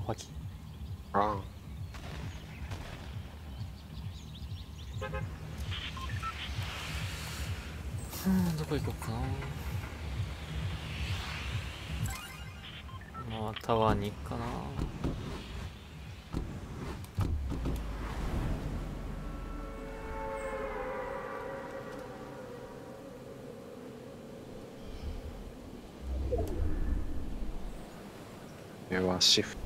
パキ。 あどこ行こうかな。まあタワーに行くかな。 これはシフト。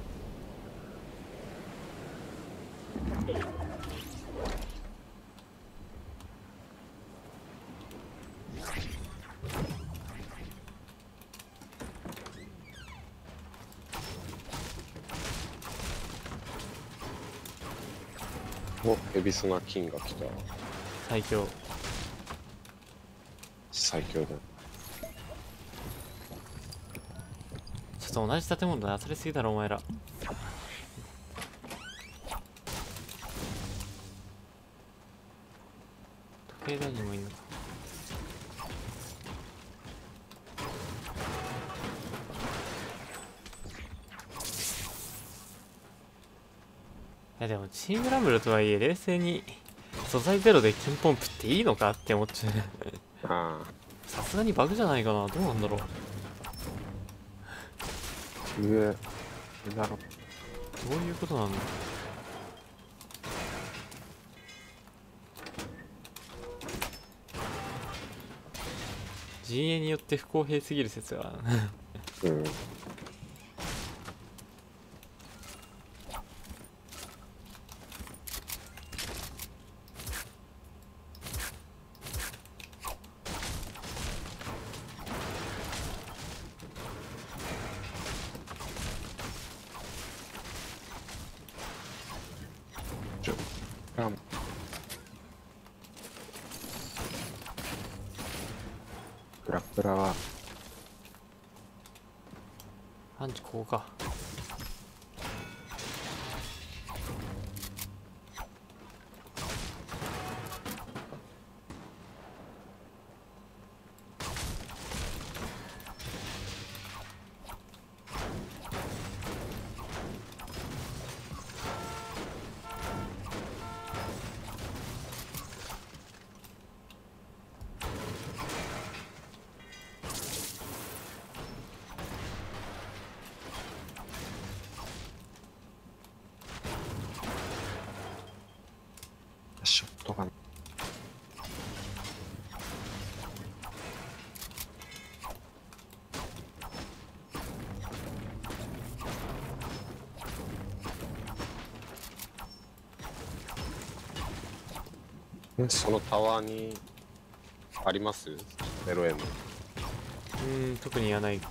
お、エビスナ金が来た。 最強。 最強だ。 ちょっと同じ建物で当たりすぎだろお前ら。時計台にもいんのか。いやでもチームランブルとはいえ冷静に素材ゼロで金ポンプっていいのかって思っちゃう。 ああ。 さすがにバグじゃないかな。どうなんだろう。 上だろ。 どういうことなんだ。陣営によって不公平すぎる説が。 うん。ランプラプラはアンチここか。 ショットガン。そのタワーにあります ?0M。 特に言わない。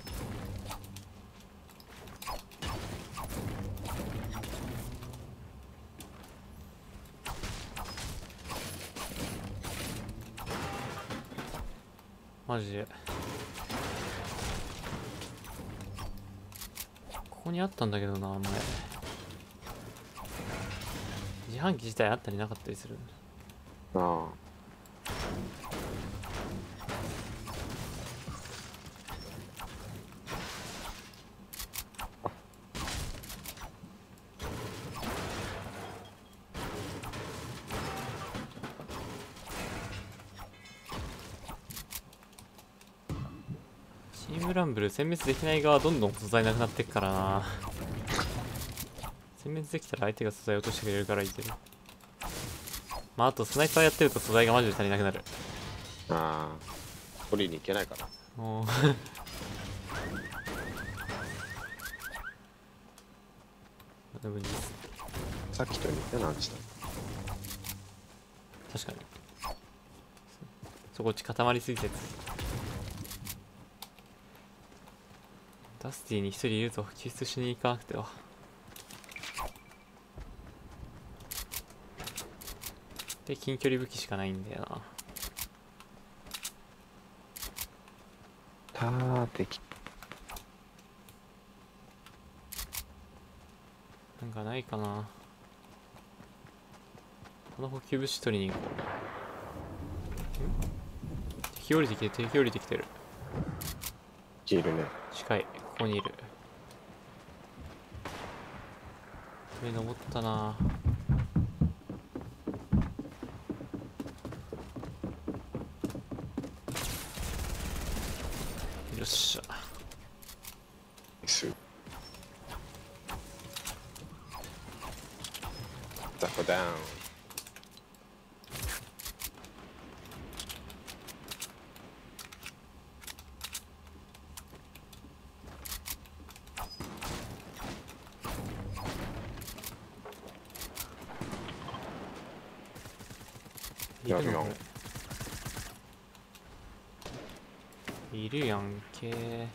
マジでここにあったんだけどな前。自販機自体あったりなかったりする。 あチームランブル殲滅できない側どんどん素材なくなってっからな。殲滅できたら相手が素材落としてくれるからいいけど。まああとスナイパーやってると素材がマジで足りなくなる。 あ。取りに行けないから。 もうでもいいです。 さっきと似たような話だ。 確かにそこっち固まりすぎてダスティに一人いると救出しに行かなくては。で近距離武器しかないんだよな。 できなんかないかな。この補給物資取りに行こう。敵降りてきてる、敵降りてきてる。 いるね。 近い、ここにいる。 上登ったな。よっしゃ。 ダコダウン。 いるのこれ。いるやんけ。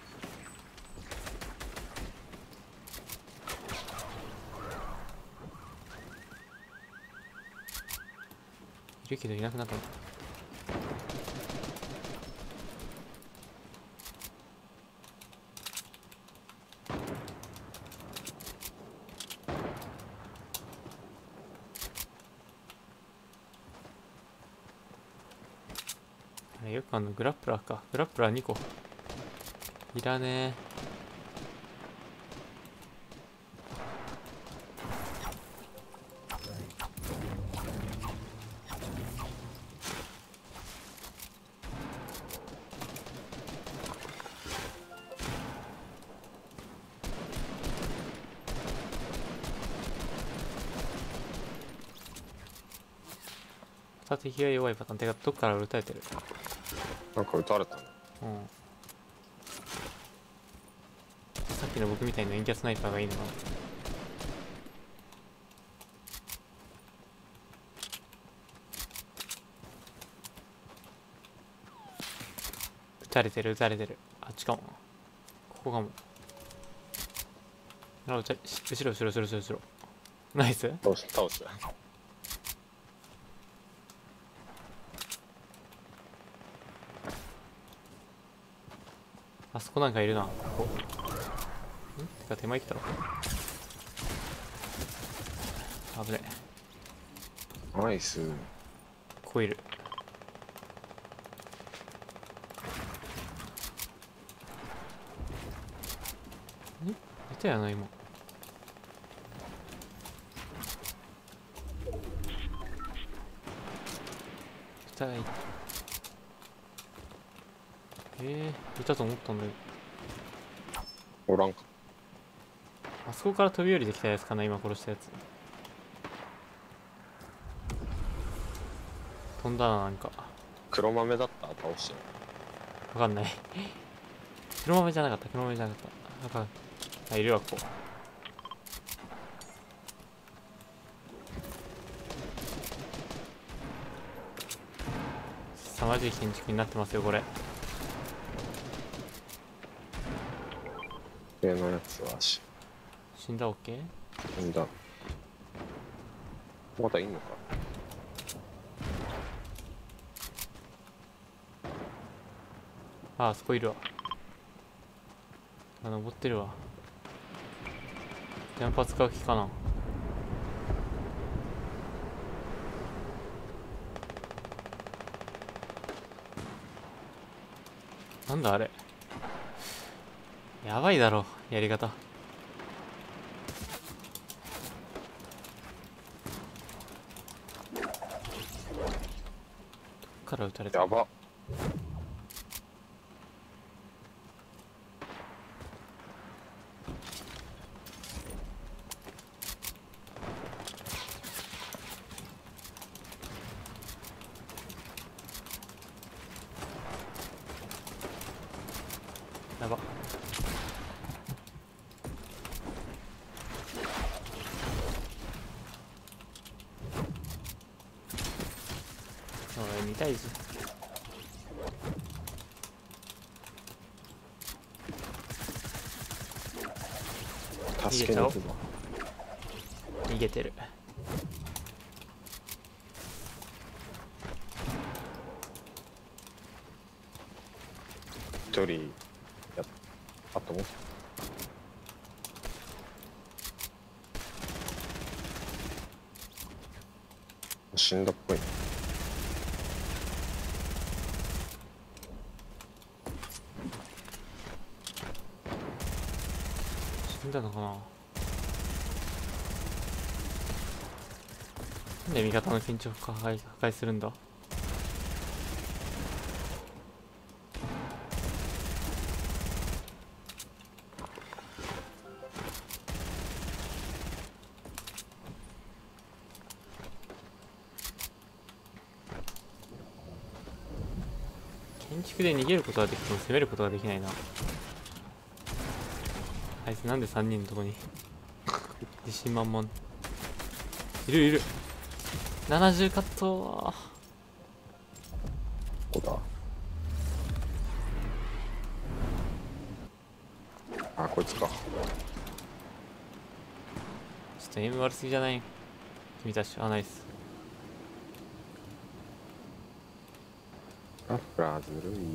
いるけどいなくなった。よくグラップラーか。グラップラー2個いらねえ。また敵が弱いパターン。てかどっから撃たれてる。 なんか撃たれたの。 うん。さっきの僕みたいな円キャスナイパーがいいのかな。撃たれてる撃たれてる。あっちかも。ここかも。あ、後ろ後ろ後ろ後ろ。ナイス。 倒した。 あそこなんかいるな。ここ。てか手前来たろ。危ねナイス。 ここいる。いたやな今。痛い。いたと思ったんだよ。 おらんか。 あそこから飛び降りてきたやつかな、今殺したやつ。飛んだな、なんか。 黒豆だった倒して。 わかんない。黒豆じゃなかった、黒豆じゃなかった。なんか、あ、いるわ、ここ。凄まじい建築になってますよ、これ。 上のやつは死んだ。オッケー。 死んだ。まだいんのか。 あそこいるわ。登ってるわ。ジャンパー使う気かな。なんだあれ。やばいだろ、やり方。どっから撃たれた。 やば。 やば。おい、見たいぞ。 助けに行くぞ。 逃げてる。 一人あともう死んだっぽい。 死んだのかな。 なんで味方の建築を破壊するんだ。建築で逃げることができても攻めることができないな。あいつなんで3人のとこに自信満々。いるいる。70カット。 ここだ。あ、こいつか。 ちょっとエイム悪すぎじゃない君たち。あ、ナイス。 あ、フラずるい。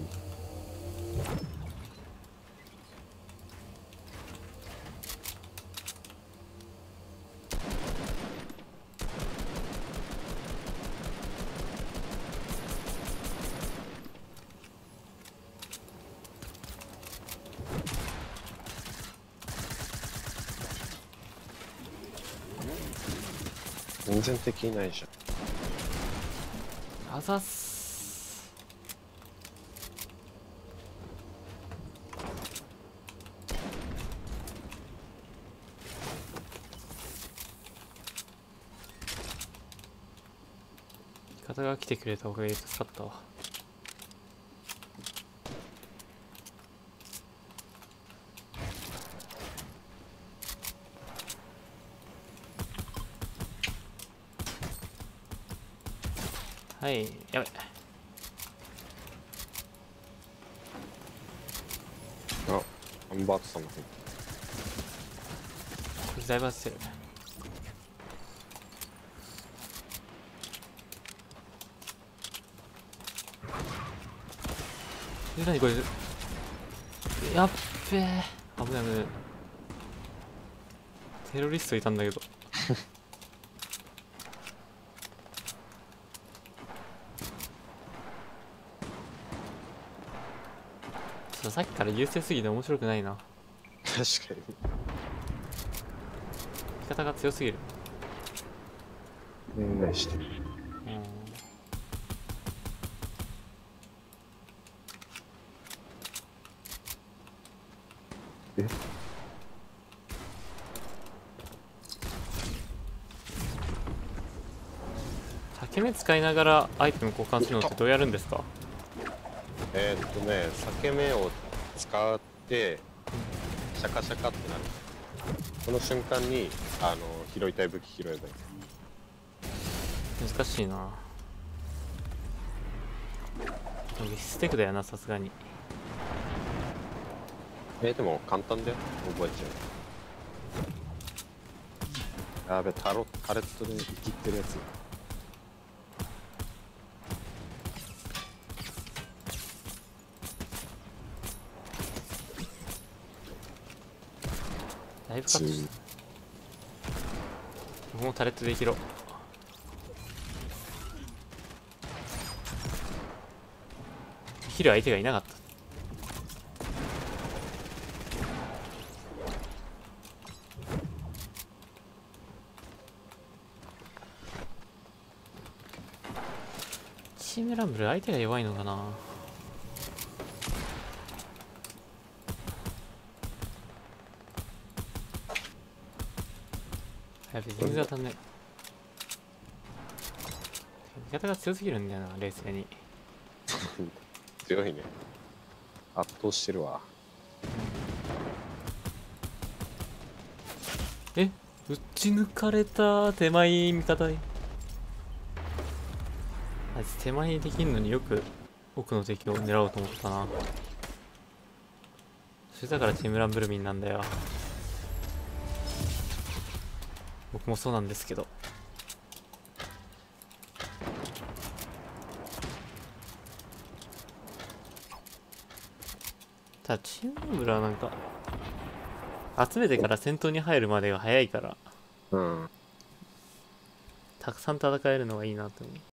全然敵いないじゃん。 あざっす。味方が来てくれたおかげで助かったわ。はい、やべ。 あ、アンバートさんの方。 これだいぶ焦ってる。何これ。やっべえ。危ない危ない。テロリストいたんだけど。さっきから優勢すぎて面白くないな。 確かに。 味方が強すぎる。 何してる。え、 裂け目使いながらアイテム交換するのってどうやるんですか？ 裂け目を使ってシャカシャカってなる。その瞬間に拾いたい武器拾えばいい。 難しいな。ステークだよな、さすがに。 でも簡単だよ、覚えちゃう。やべ、タレットで生きってるやつ。 だいぶカットした。僕もタレットで生きろ。生きる相手がいなかった。チームランブル相手が弱いのかな。やべ、全然当たんない。味方が強すぎるんだよな、冷静に。 強いね。圧倒してるわ。 え、打ち抜かれた。手前味方に。あいつ手前にできんのによく奥の敵を狙おうと思ったな。それだからチームランブルミンなんだよ。僕もそうなんですけど。ただチームランブルはなんか集めてから戦闘に入るまでが早いから、 うん。 たくさん戦えるのがいいなと思う。